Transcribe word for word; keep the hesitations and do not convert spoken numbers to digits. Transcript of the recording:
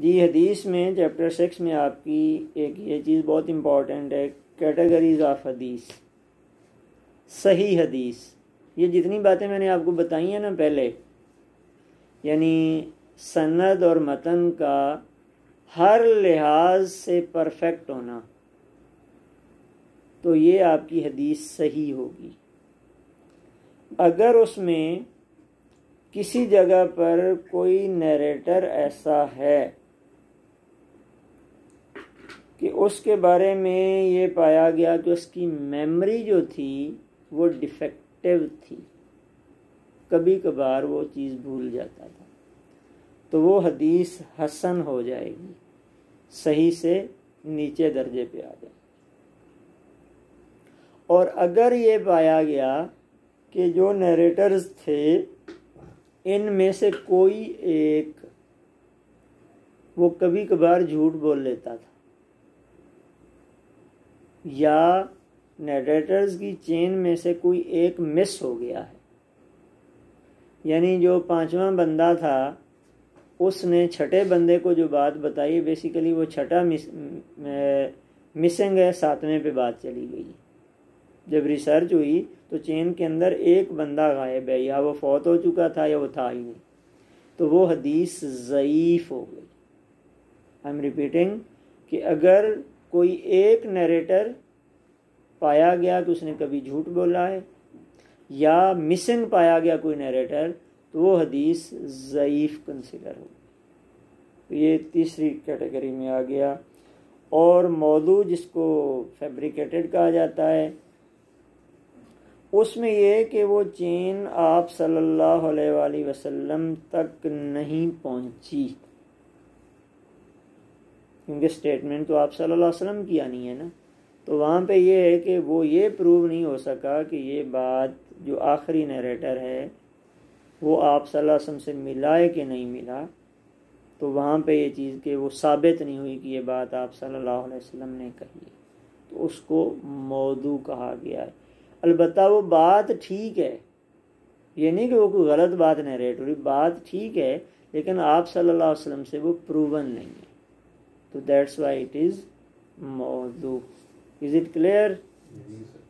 جی حدیث میں chapter six میں آپ کی ایک یہ چیز بہت امپورٹنٹ ہے، کیٹیگریز آف حدیث، صحیح حدیث۔ یہ جتنی باتیں میں نے آپ کو بتائی ہیں نا پہلے، یعنی سند اور متن کا ہر لحاظ سے پرفیکٹ ہونا، تو یہ آپ کی حدیث صحیح ہوگی۔ اگر اس میں کسی جگہ پر کوئی نیریٹر ایسا ہے کہ اس کے بارے میں یہ پایا گیا کہ اس کی میموری جو تھی وہ ڈیفیکٹیو تھی، کبھی کبھار وہ چیز بھول جاتا تھا، تو وہ حدیث حسن ہو جائے گی، صحیح سے نیچے درجے پہ آ جائے۔ اور اگر یہ پایا گیا کہ جو نیریٹرز تھے ان میں سے کوئی ایک وہ کبھی کبھار جھوٹ بول لیتا تھا، یا نیریٹرز کی چین میں سے کوئی ایک مس ہو گیا ہے، یعنی جو پانچواں بندہ تھا اس نے چھٹے بندے کو جو بات بتائی، بیسیکلی وہ چھٹا مس مسنگ ہے، ساتویں پہ بات چلی گئی۔ جب ریسرچ ہوئی تو چین کے اندر ایک بندہ غائب ہے، یا وہ فوت ہو چکا تھا یا وہ تھا ہی نہیں، تو وہ حدیث ضعیف ہو گئی۔ آئی ایم ریپیٹنگ کہ اگر کوئی ایک نیریٹر پایا گیا کہ اس نے کبھی جھوٹ بولا ہے، یا مسنگ پایا گیا کوئی نیریٹر، تو وہ حدیث ضعیف کنسیڈر ہوگی۔ یہ تیسری کیٹیگری میں آ گیا۔ اور موضوع جس کو فیبریکیٹڈ کہا جاتا ہے، اس میں یہ کہ وہ چین آپ صلی اللہ علیہ وآلہ وسلم تک نہیں پہنچی، کیونکہ سٹیٹمنٹ تو آپ صلی اللہ علیہ وسلم کی آنی ہے نا، تو وہاں پہ یہ ہے کہ وہ یہ پروو نہیں ہو سکا کہ یہ بات جو آخری نیریٹر ہے وہ آپ صلی اللہ علیہ وسلم سے ملا ہے کہ نہیں ملا، تو وہاں پہ یہ چیز کہ وہ ثابت نہیں ہوئی کہ یہ بات آپ صلی اللہ علیہ وسلم نے کہی ہے، تو اس کو موضوع کہا گیا ہے۔ البتہ وہ بات ٹھیک ہے، یہ نہیں کہ وہ کوئی غلط بات نیریٹ ہو رہی، بات ٹھیک ہے، لیکن آپ صلی اللہ علیہ وسلم سے وہ پروون نہیں ہے، تو دیٹس وائی اٹ از موضوع۔ Is it clear?